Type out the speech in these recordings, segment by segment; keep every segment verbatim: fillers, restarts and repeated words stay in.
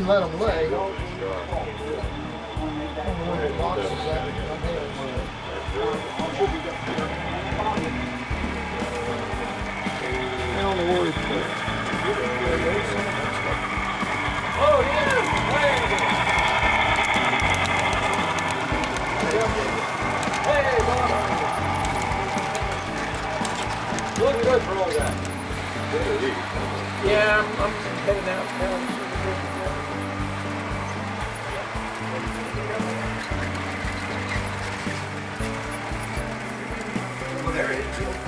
didn't let them lay. I don't know where the box is at. I don't know where it's at. Oh, yeah! Hey! Hey, Bob! Look good for all that. Yeah, I'm, I'm heading out now. Well, there it is.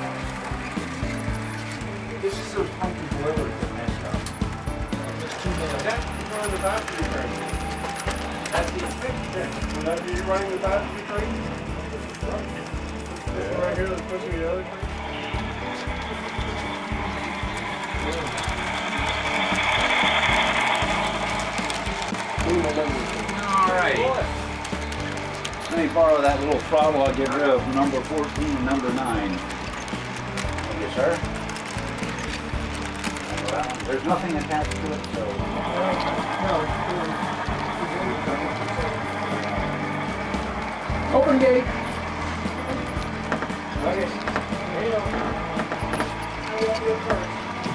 This is those pumpkin boilers that messed up. That's running the battery train. That's the fixed thing. Will that be running the battery train? This one right here that's pushing the other train? Alright. Let me borrow that little throttle. I'll get rid of number fourteen and number nine. Thank you, sir. Well, there's nothing attached to it, so. Open gate. Okay. Here you go. I won't be a first.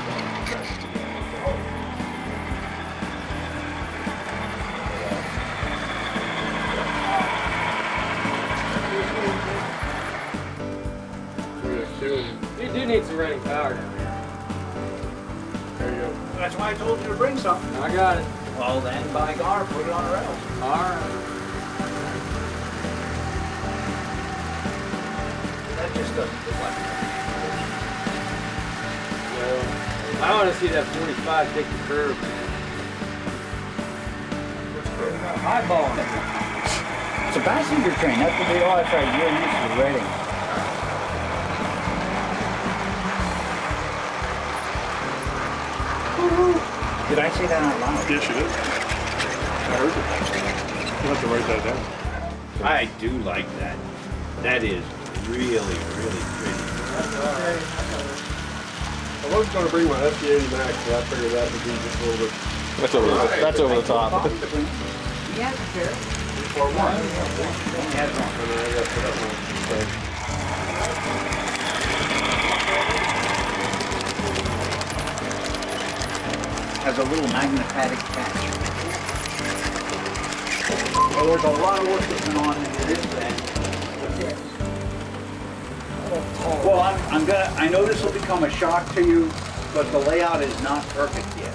You do need some running power down there. There you go. That's why I told you to bring something. I got it. Well, then, by God, put it on the rails. Alright. That just doesn't deflect. Well, I want to see that forty-five take the curve, man. Eyeballing it. It's a passenger train. That's what they are. That's right. You're used to the rating. Did I say that out loud? Yes, you did. I heard it. You'll have to write that down. I do like that. That is really, really pretty. I was going to bring my S P eighty Max, so I figured that would be just a little bit. That's over the, that's over the top. He has a pair. For one. He has one. And then I got to put up my. Has a little magnetic catch. Well, there's a lot of work that's been on into this thing. Well, I'm, I'm gonna. I know this will become a shock to you, but the layout is not perfect yet.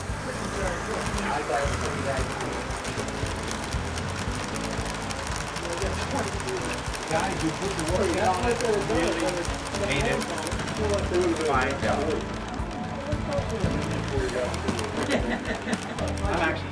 Guys, you put the work out. Made it. Fine job. I'm actually.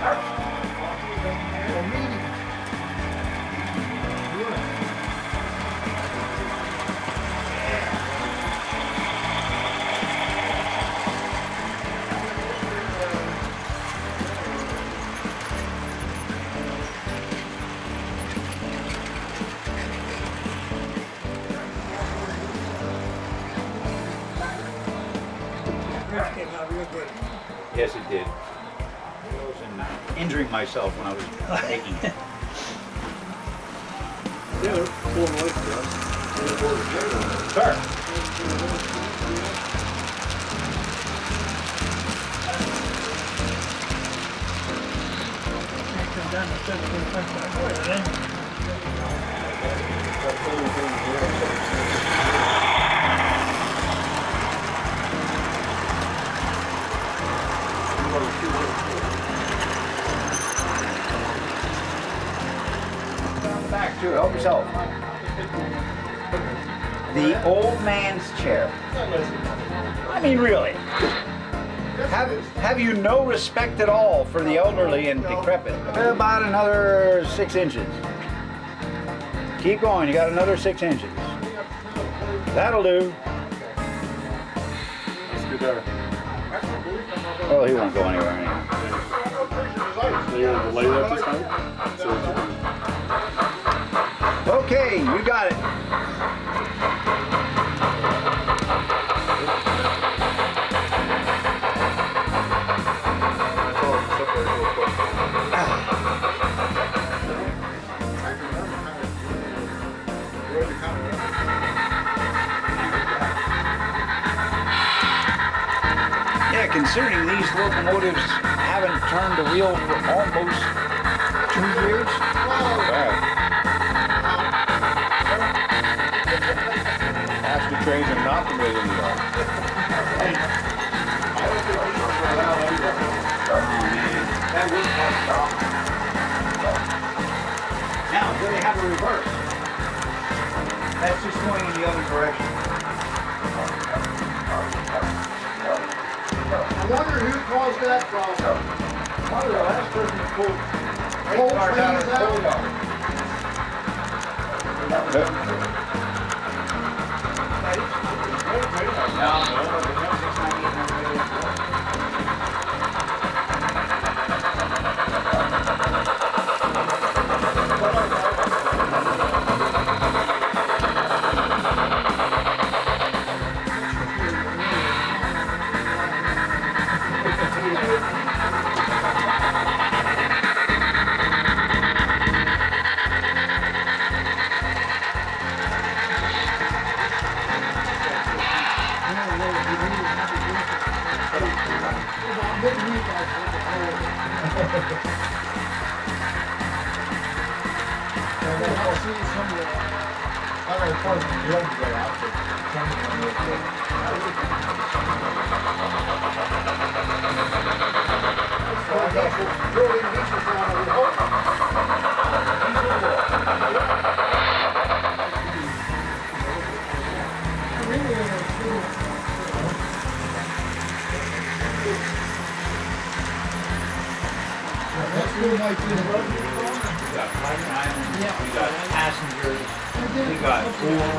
Yes, it did. I was in, uh, injuring myself when I was taking it. Yeah, they're pulling away from us. Sir. Back to help yourself. The old man's chair. I mean, really. Have, have you no respect at all for the elderly and decrepit? About another six inches. Keep going, you got another six inches. That'll do. Let's get there. Oh, he won't go anywhere anyway. So you want to delay that this time? So that you can... Okay, you got it. That's all separate real quick. considering these locomotives haven't turned a wheel for almost two years. Ashley trains are not permitted in the yard. Now, do they have a reverse? That's just going in the other direction. I wonder who caused that problem. Probably the last person who pulled Cold cars out of trains the coal out. yard. We got part-time, we got passengers, we got four.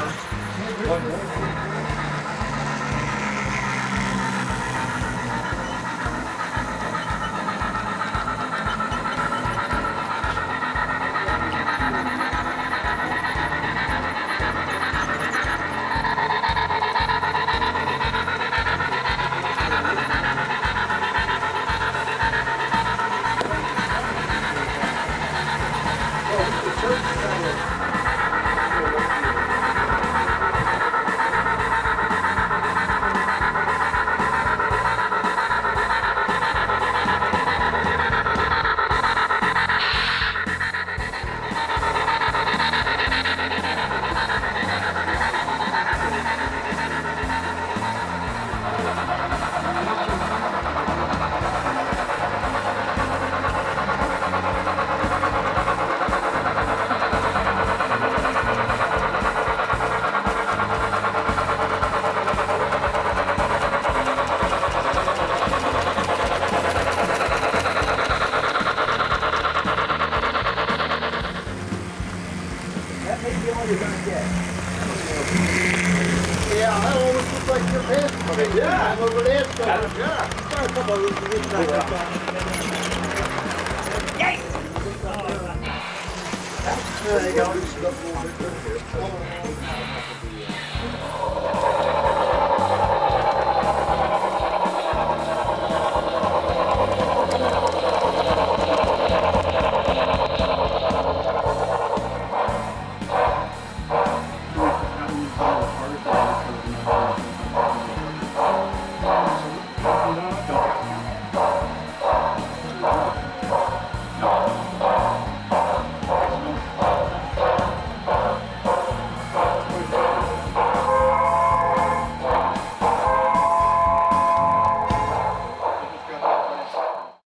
Yeah, that almost looks like your pants. Yeah. Over there, so, yeah. There you go.